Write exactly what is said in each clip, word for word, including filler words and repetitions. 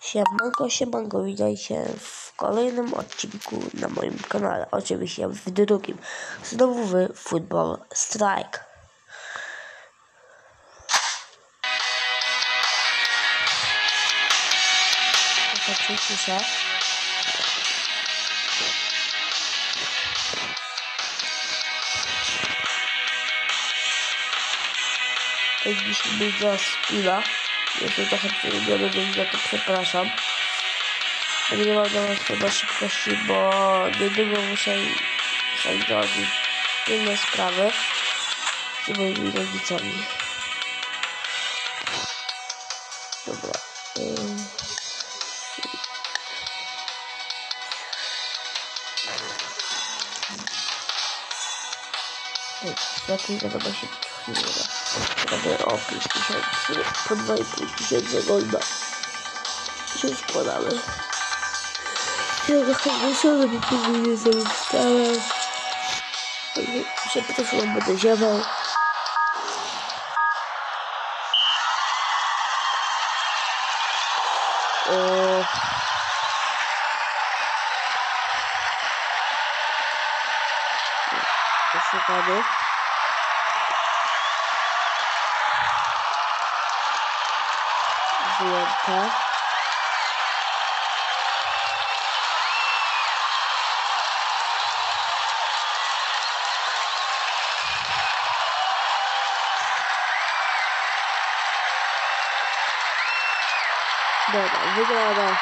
Siemanko, siemanko, witajcie w kolejnym odcinku na moim kanale, oczywiście w drugim, znowu w Football Strike. Zobaczycie się. To dzisiaj będzie spila. Jestem trochę przerobiony, więc za to przepraszam. Nie mam na was chyba szybkości, bo niedługo muszę załatwić inne sprawy z moimi rodzicami. Dobra. Jakiej wiadomości chwilę. Robię o pięć tysięcy, po dwa i pół tysiąca golda. Się składamy. Ja trochę wesoły, bo później nie sobie wstałem. Przepraszam, będę ziewał. O... Poszukamy. Wyjęte. Dobra, wygląda.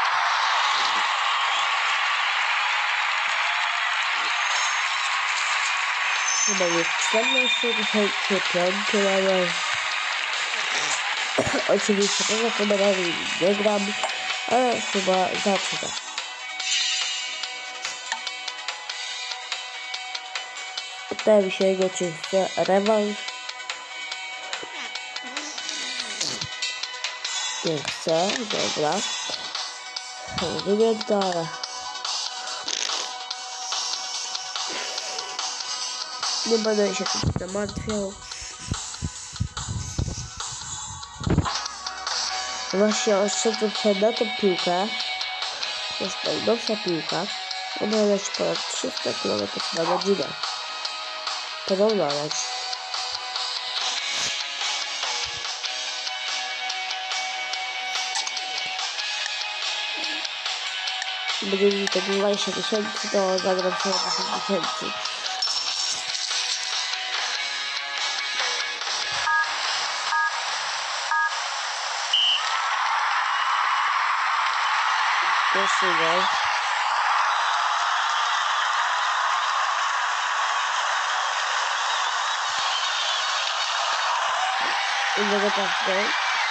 Chyba jest czternaście tysięcy piąty level. Oczywiście poza kamerami nie gram, ale chyba zacznę. Pytałem się jego, czy chce rewanż. Nie chce, dobra. Wygląda. Nie będę się tym martwiał. Właśnie odszedłem się na tą piłkę. To jest najnowsza piłka. Ona leci ponad trzysta kilometrów na godzinę. Podobno leci. Będzie mi to dwadzieścia tysięcy, to zagram sobie dziesięć tysięcy. Pierwszy gol. Innego tak gol.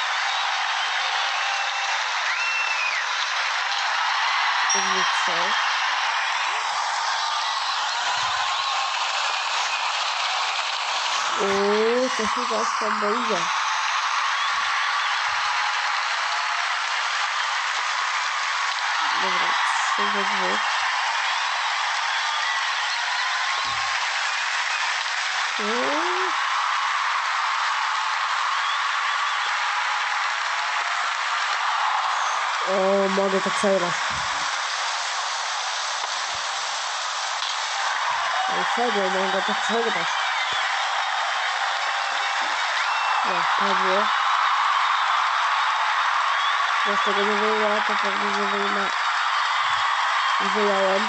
Drugi strzał. Uuu, to się zaraz tam będzie. Dobra, trzy do dwóch. Uuu. O, mogę to przegrać. Ale serio, mogę to przegrać. Nie, padło. Ja z tego nie wyjęła, to pewnie nie wyjęła. Wyjąłem.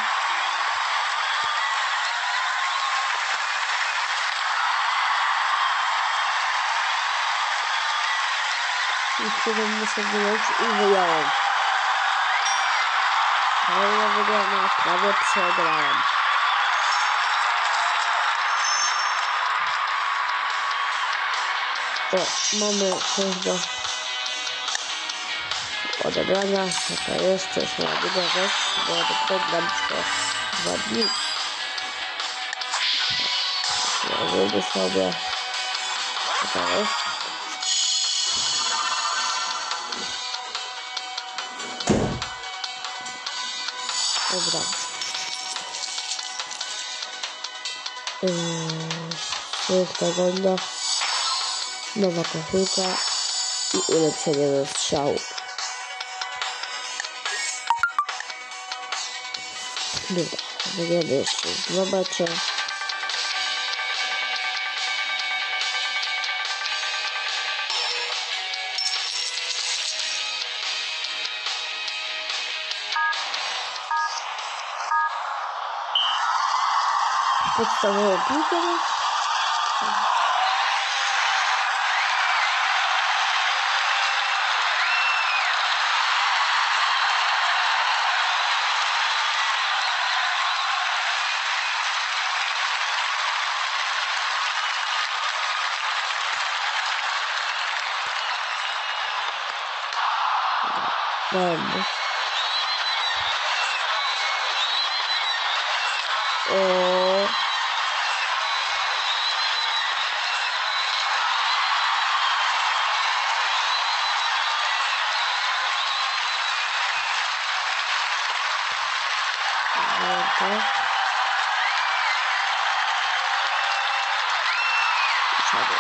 I wtedy muszę wyjąć i wyjąłem. Ale ja wygrałem, prawie przegrałem. O, mamy coś do odebrania. Taka jest, to jest ładna rzecz, bo to program trwa dwa dni. Zrobię sobie. Co to jest? Dobra. Yy, sekundę. Nowa koszulka i ulepszenie do strzału. Dobra, wygramy jeszcze dwa mecze. Podstawową piłkę. Dajmy. O. Dobra. Siadę.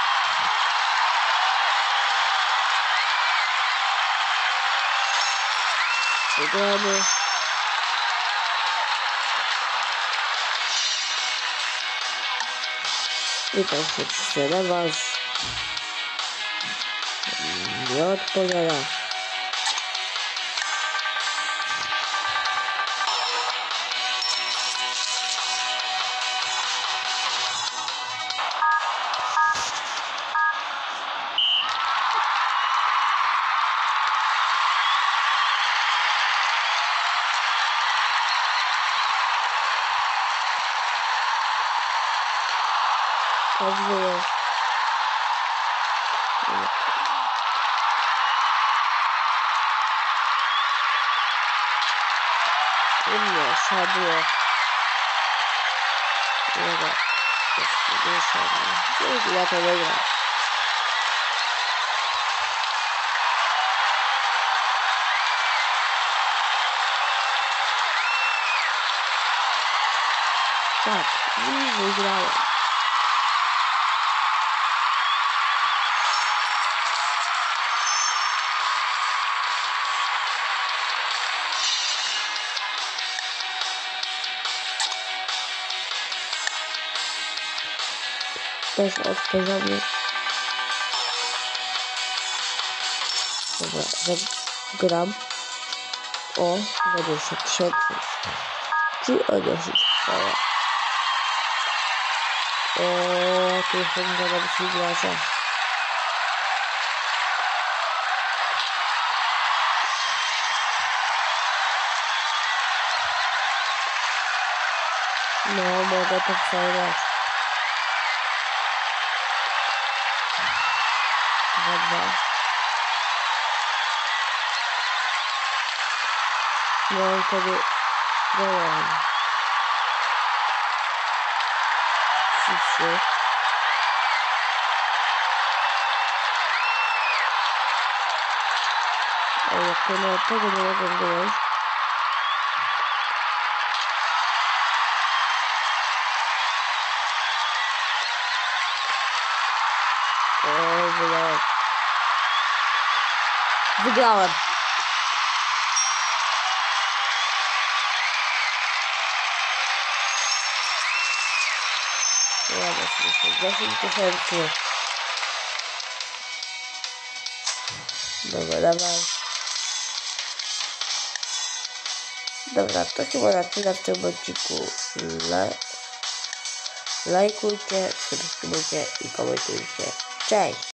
Wygramy. I tam się przelewasz. Nie odpowiada. Odżyję. Nie, szadło. Dobra. Nie szadło. Ja to wygram. Tak, i wygrałem. Też odpowiedzialny. Dobra, gram o dwadzieścia tysięcy. Czyli o dziesięć koła. O, tu jest ten zadam gracza. No, mogę to przejrzeć. Dwa, dwa. No i wtedy dołem. Trzy, trzy. A jak to na tego nie mogę zdjąć. O, wygrałem. Wygrałem. Ładnie, dziesięć tysięcy. Dobra, dawaj. Dobra, to chyba na tyle w tym odcinku. Lajkujcie, subskrybujcie i komentujcie. Cześć!